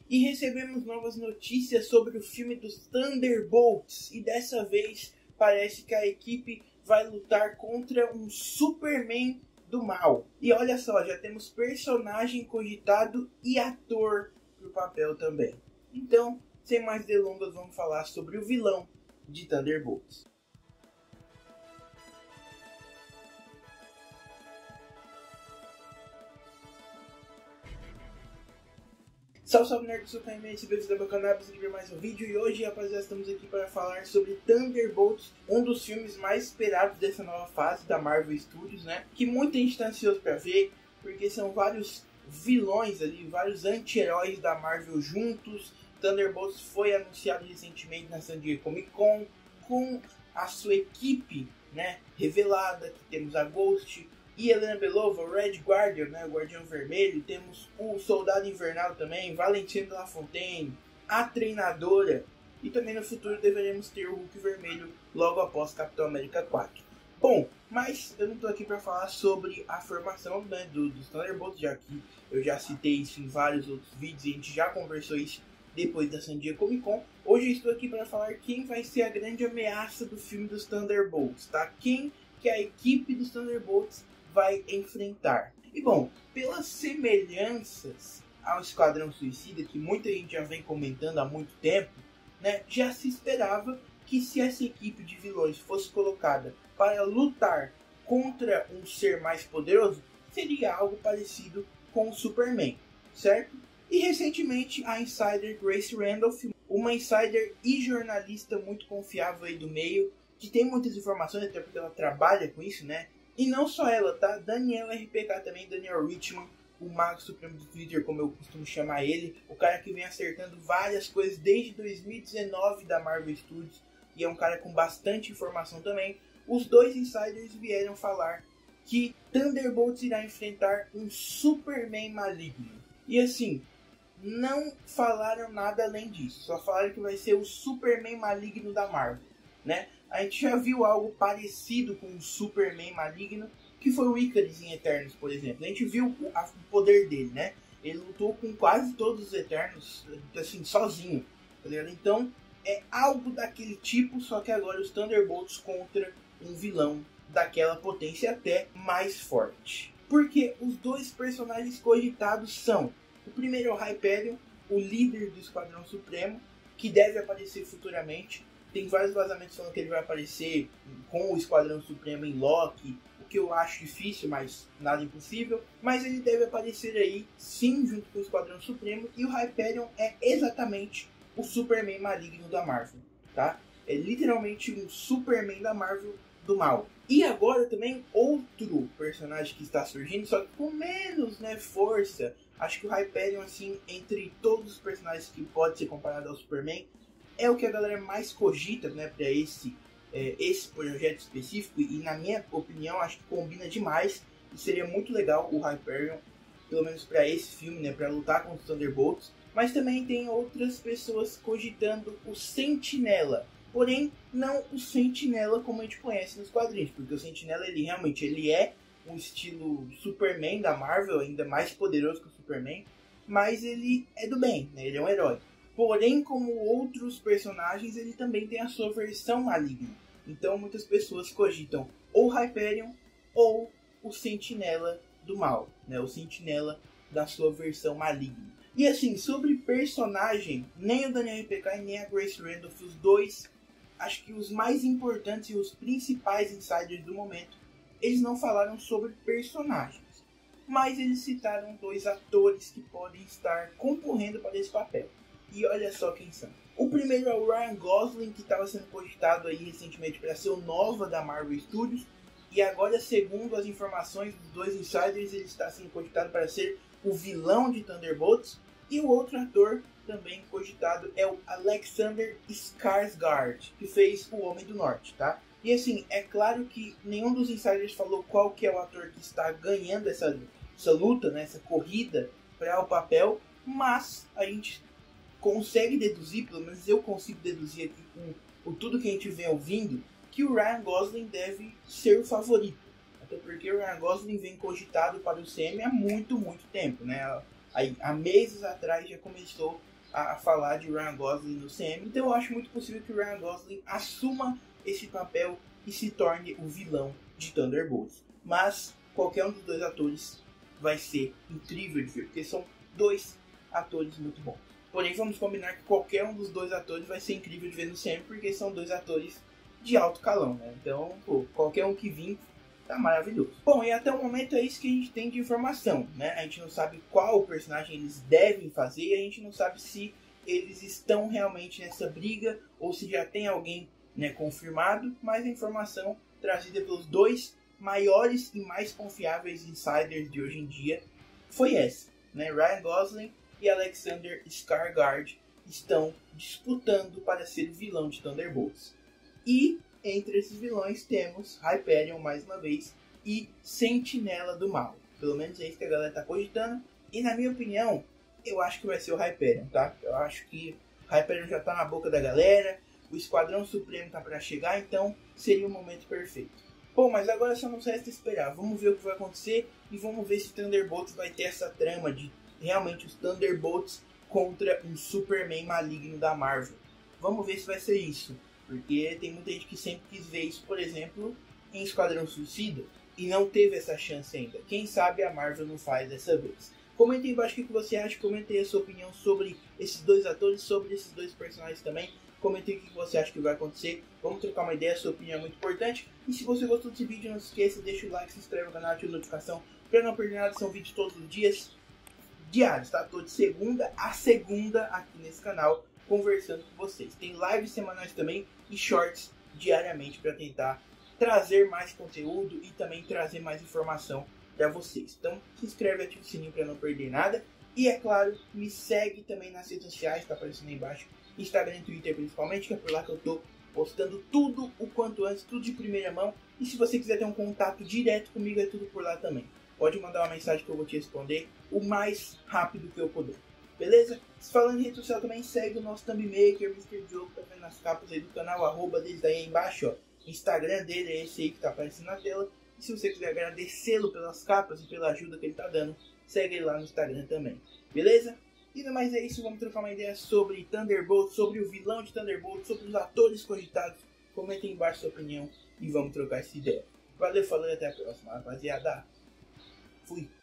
E recebemos novas notícias sobre o filme dos Thunderbolts. E dessa vez parece que a equipe vai lutar contra um Superman do mal. E olha só, já temos personagem cogitado e ator pro papel também. Então, sem mais delongas, vamos falar sobre o vilão de Thunderbolts. Salve, salve, nerd, sou o Caimete, bem-vindos ao meu canal, para ver mais um vídeo. E hoje, rapaziada, estamos aqui para falar sobre Thunderbolts, um dos filmes mais esperados dessa nova fase da Marvel Studios, né? Que muita gente está ansioso para ver, porque são vários vilões ali, vários anti-heróis da Marvel juntos. Thunderbolts foi anunciado recentemente na San Diego Comic Con, com a sua equipe, né, revelada, que temos a Ghost e Helena Belova, o Red Guardian, né, o Guardião Vermelho. Temos o Soldado Invernal também, Valentina Lafontaine, a Treinadora. E também no futuro deveremos ter o Hulk Vermelho logo após Capitão América 4. Bom, mas eu não estou aqui para falar sobre a formação, né, dos Thunderbolts, já que eu já citei isso em vários outros vídeos e a gente já conversou isso depois da San Diego Comic Con. Hoje eu estou aqui para falar quem vai ser a grande ameaça do filme dos Thunderbolts, tá? Quem que a equipe dos Thunderbolts vai enfrentar. E bom, pelas semelhanças ao Esquadrão Suicida, que muita gente já vem comentando há muito tempo, né, já se esperava que se essa equipe de vilões fosse colocada para lutar contra um ser mais poderoso, seria algo parecido com o Superman, certo? E recentemente a insider Grace Randolph, uma insider e jornalista muito confiável aí do meio, que tem muitas informações, até porque ela trabalha com isso, né? E não só ela, tá? Daniel RPK também, Daniel Richman, o Mago Supremo do Twitter, como eu costumo chamar ele, o cara que vem acertando várias coisas desde 2019 da Marvel Studios, e é um cara com bastante informação também. Os dois insiders vieram falar que Thunderbolts irá enfrentar um Superman maligno. E assim, não falaram nada além disso, só falaram que vai ser o Superman maligno da Marvel, né? A gente já viu algo parecido com o Superman maligno, que foi o Icarus em Eternos, por exemplo. A gente viu o poder dele, né? Ele lutou com quase todos os Eternos, assim, sozinho, tá ligado? Então, é algo daquele tipo, só que agora os Thunderbolts contra um vilão daquela potência até mais forte. Porque os dois personagens cogitados são: o primeiro é o Hyperion, o líder do Esquadrão Supremo, que deve aparecer futuramente. Tem vários vazamentos falando que ele vai aparecer com o Esquadrão Supremo em Loki, o que eu acho difícil, mas nada impossível. Mas ele deve aparecer aí, sim, junto com o Esquadrão Supremo. E o Hyperion é exatamente o Superman maligno da Marvel, tá? É literalmente um Superman da Marvel do mal. E agora também outro personagem que está surgindo, só que com menos, né, força. Acho que o Hyperion, assim, entre todos os personagens que pode ser comparado ao Superman, é o que a galera mais cogita, né, para esse projeto específico. E na minha opinião, acho que combina demais. E seria muito legal o Hyperion, pelo menos para esse filme, né, para lutar contra os Thunderbolts. Mas também tem outras pessoas cogitando o Sentinela. Porém, não o Sentinela como a gente conhece nos quadrinhos. Porque o Sentinela, ele é um estilo Superman da Marvel, ainda mais poderoso que o Superman. Mas ele é do bem, né, ele é um herói. Porém, como outros personagens, ele também tem a sua versão maligna. Então, muitas pessoas cogitam ou Hyperion ou o Sentinela do mal, né? O Sentinela da sua versão maligna. E assim, sobre personagem, nem o Daniel RPK e nem a Grace Randolph, os dois, acho que os mais importantes e os principais insiders do momento, eles não falaram sobre personagens. Mas eles citaram dois atores que podem estar concorrendo para esse papel. E olha só quem são. O primeiro é o Ryan Gosling, que estava sendo cogitado aí recentemente para ser o Nova da Marvel Studios. E agora, segundo as informações dos dois insiders, ele está sendo cogitado para ser o vilão de Thunderbolts. E o outro ator também cogitado é o Alexander Skarsgård, que fez o Homem do Norte, tá? E assim, é claro que nenhum dos insiders falou qual que é o ator que está ganhando essa luta, né, essa corrida para o papel, mas a gente consegue deduzir, pelo menos eu consigo deduzir aqui com tudo que a gente vem ouvindo, que o Ryan Gosling deve ser o favorito. Até porque o Ryan Gosling vem cogitado para o CM há muito tempo, né? Há meses atrás já começou a falar de Ryan Gosling no CM. Então eu acho muito possível que o Ryan Gosling assuma esse papel e se torne o vilão de Thunderbolts. Mas qualquer um dos dois atores vai ser incrível de ver, porque são dois atores muito bons. Porém, vamos combinar que qualquer um dos dois atores vai ser incrível de ver no CM, porque são dois atores de alto calão, né? Então, pô, qualquer um que vir tá maravilhoso. Bom, e até o momento é isso que a gente tem de informação, né? A gente não sabe qual personagem eles devem fazer, e a gente não sabe se eles estão realmente nessa briga ou se já tem alguém, né, confirmado, mas a informação trazida pelos dois maiores e mais confiáveis insiders de hoje em dia foi essa, né? Ryan Gosling e Alexander Skarsgård estão disputando para ser o vilão de Thunderbolts. E entre esses vilões temos Hyperion mais uma vez e Sentinela do Mal. Pelo menos é isso que a galera tá cogitando. E na minha opinião, eu acho que vai ser o Hyperion, tá? Eu acho que o Hyperion já tá na boca da galera, o Esquadrão Supremo tá para chegar, então seria o momento perfeito. Bom, mas agora só nos resta esperar. Vamos ver o que vai acontecer e vamos ver se Thunderbolts vai ter essa trama de realmente os Thunderbolts contra um Superman maligno da Marvel. Vamos ver se vai ser isso. Porque tem muita gente que sempre quis ver isso, por exemplo, em Esquadrão Suicida. E não teve essa chance ainda. Quem sabe a Marvel não faz dessa vez. Comentem embaixo o que você acha. Comentem a sua opinião sobre esses dois atores, sobre esses dois personagens também. Comentem o que você acha que vai acontecer. Vamos trocar uma ideia, a sua opinião é muito importante. E se você gostou desse vídeo, não se esqueça, deixa o like, se inscreve no canal, ativa a notificação para não perder nada. São vídeos todos os dias, diários, tá? Tô de segunda a segunda aqui nesse canal, conversando com vocês. Tem lives semanais também e shorts diariamente para tentar trazer mais conteúdo e também trazer mais informação para vocês. Então se inscreve e ativa o sininho para não perder nada. E é claro, me segue também nas redes sociais, tá aparecendo aí embaixo, Instagram e Twitter principalmente, que é por lá que eu tô postando tudo o quanto antes, tudo de primeira mão. E se você quiser ter um contato direto comigo, é tudo por lá também. Pode mandar uma mensagem que eu vou te responder o mais rápido que eu puder. Beleza? Falando em rede social também, segue o nosso Thumbmaker, Mr. Diogo, tá vendo nas capas aí do canal, arroba deles daí embaixo, ó. O Instagram dele é esse aí que tá aparecendo na tela. E se você quiser agradecê-lo pelas capas e pela ajuda que ele tá dando, segue ele lá no Instagram também. Beleza? E no mais é isso, vamos trocar uma ideia sobre Thunderbolt, sobre o vilão de Thunderbolt, sobre os atores cogitados. Comentem embaixo sua opinião e vamos trocar essa ideia. Valeu, falou e até a próxima, rapaziada. Fui.